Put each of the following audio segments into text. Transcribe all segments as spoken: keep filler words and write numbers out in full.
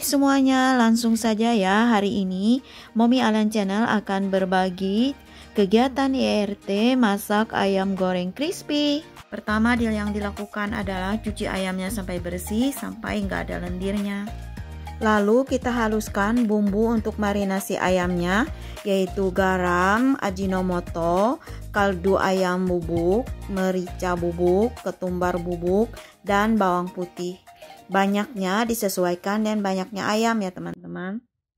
Hai semuanya, langsung saja ya. Hari ini Mommy Alan Channel akan berbagi kegiatan Y R T masak ayam goreng crispy. Pertama yang dilakukan adalah cuci ayamnya sampai bersih, sampai nggak ada lendirnya. Lalu kita haluskan bumbu untuk marinasi ayamnya, yaitu garam, ajinomoto, kaldu ayam bubuk, merica bubuk, ketumbar bubuk, dan bawang putih. Banyaknya disesuaikan dan banyaknya ayam ya teman-teman.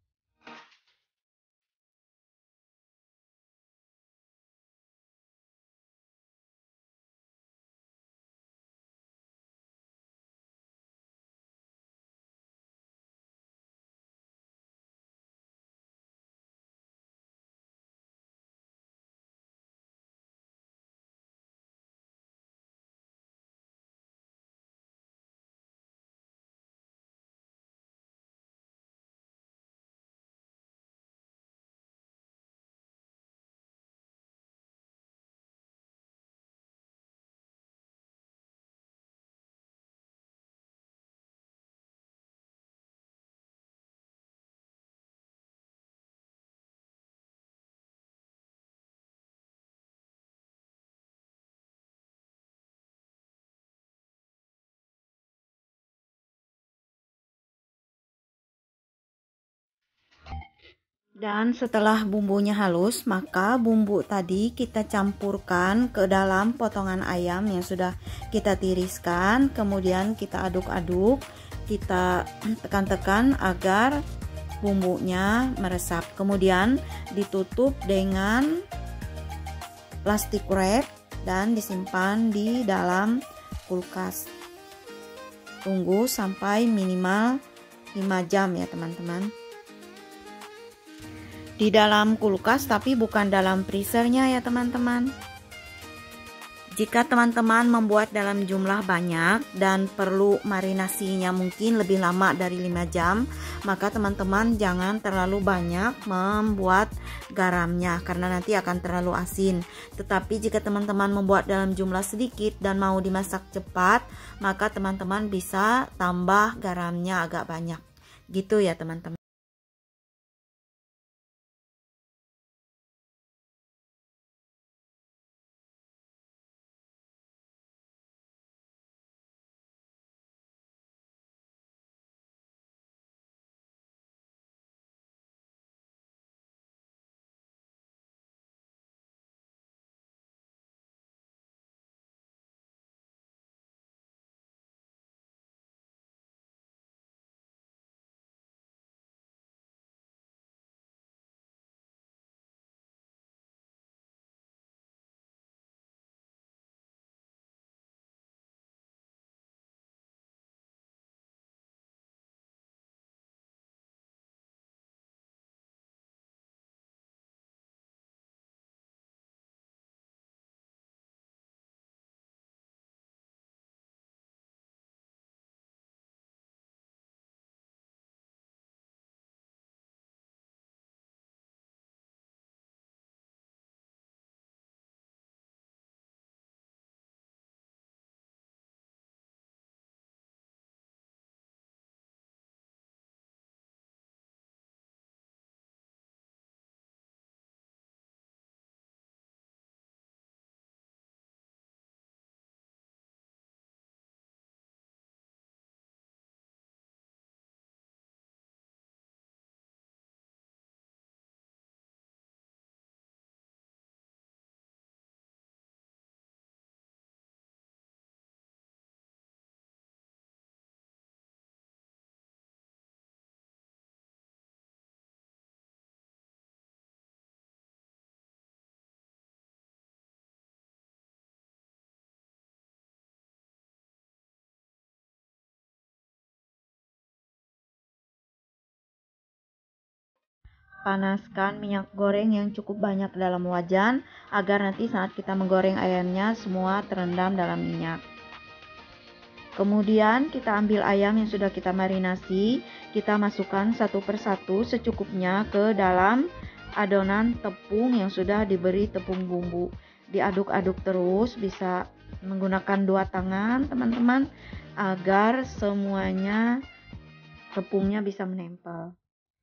Dan setelah bumbunya halus, maka bumbu tadi kita campurkan ke dalam potongan ayam yang sudah kita tiriskan. Kemudian kita aduk-aduk, kita tekan-tekan agar bumbunya meresap. Kemudian ditutup dengan plastik wrap dan disimpan di dalam kulkas. Tunggu sampai minimal lima jam ya teman-teman. Di dalam kulkas, tapi bukan dalam freezernya ya teman-teman. Jika teman-teman membuat dalam jumlah banyak dan perlu marinasinya mungkin lebih lama dari lima jam, maka teman-teman jangan terlalu banyak membuat garamnya karena nanti akan terlalu asin. Tetapi jika teman-teman membuat dalam jumlah sedikit dan mau dimasak cepat, maka teman-teman bisa tambah garamnya agak banyak. Gitu ya teman-teman. Panaskan minyak goreng yang cukup banyak dalam wajan agar nanti saat kita menggoreng ayamnya semua terendam dalam minyak. Kemudian kita ambil ayam yang sudah kita marinasi, kita masukkan satu persatu secukupnya ke dalam adonan tepung yang sudah diberi tepung bumbu. Diaduk-aduk terus, bisa menggunakan dua tangan teman-teman agar semuanya tepungnya bisa menempel.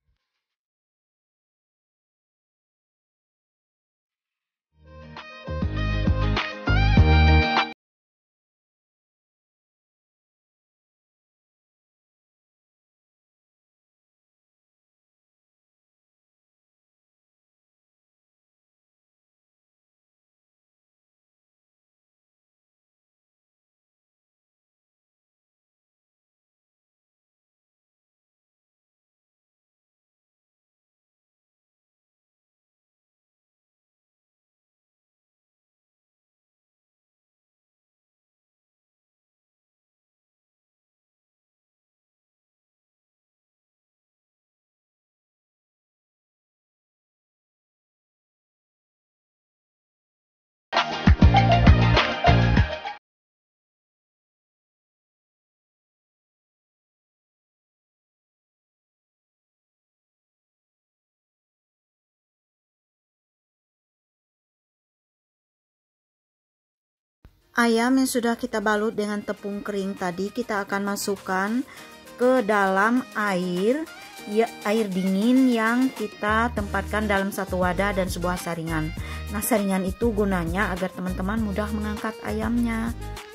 Ayam yang sudah kita balut dengan tepung kering tadi kita akan masukkan ke dalam air ya, air dingin yang kita tempatkan dalam satu wadah dan sebuah saringan. Nah, saringan itu gunanya agar teman-teman mudah mengangkat ayamnya.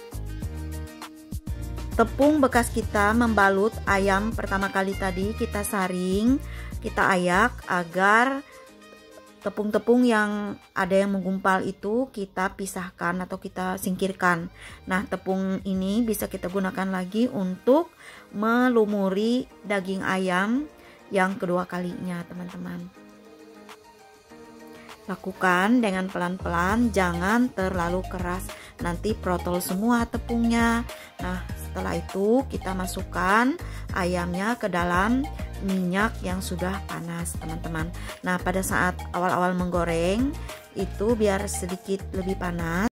Tepung bekas kita membalut ayam pertama kali tadi kita saring, kita ayak agar tepung-tepung yang ada yang menggumpal itu kita pisahkan atau kita singkirkan. Nah, tepung ini bisa kita gunakan lagi untuk melumuri daging ayam yang kedua kalinya, teman-teman. Lakukan dengan pelan-pelan, jangan terlalu keras, nanti protol semua tepungnya. Nah, setelah itu kita masukkan ayamnya ke dalam minyak yang sudah panas, teman-teman. Nah, pada saat awal-awal menggoreng itu biar sedikit lebih panas.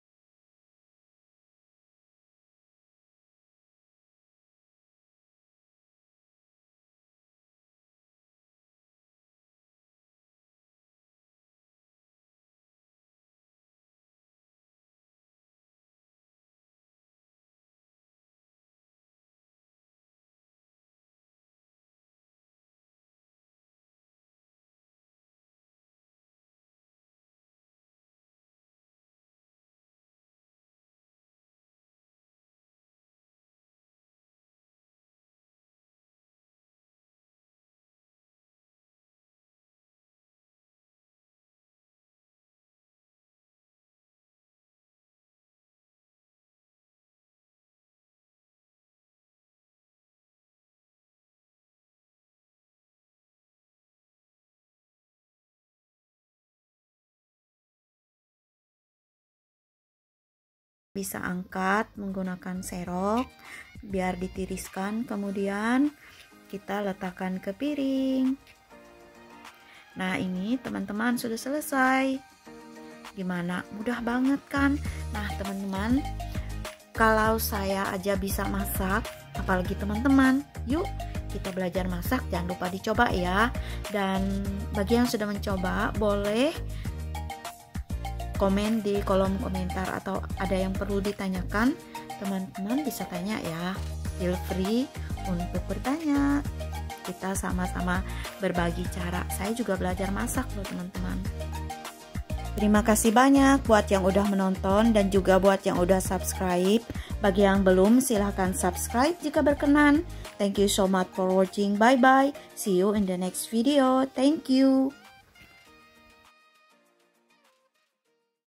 Bisa angkat menggunakan serok biar ditiriskan, kemudian kita letakkan ke piring. Nah, ini teman-teman sudah selesai. Gimana? Mudah banget kan? Nah, teman-teman, kalau saya aja bisa masak, apalagi teman-teman, yuk kita belajar masak, jangan lupa dicoba ya. Dan bagi yang sudah mencoba, boleh komen di kolom komentar atau ada yang perlu ditanyakan, teman-teman bisa tanya ya, feel free untuk bertanya. Kita sama-sama berbagi cara. Saya juga belajar masak loh, teman-teman. Terima kasih banyak buat yang udah menonton dan juga buat yang udah subscribe. Bagi yang belum, silahkan subscribe jika berkenan. Thank you so much for watching. Bye bye. See you in the next video. Thank you.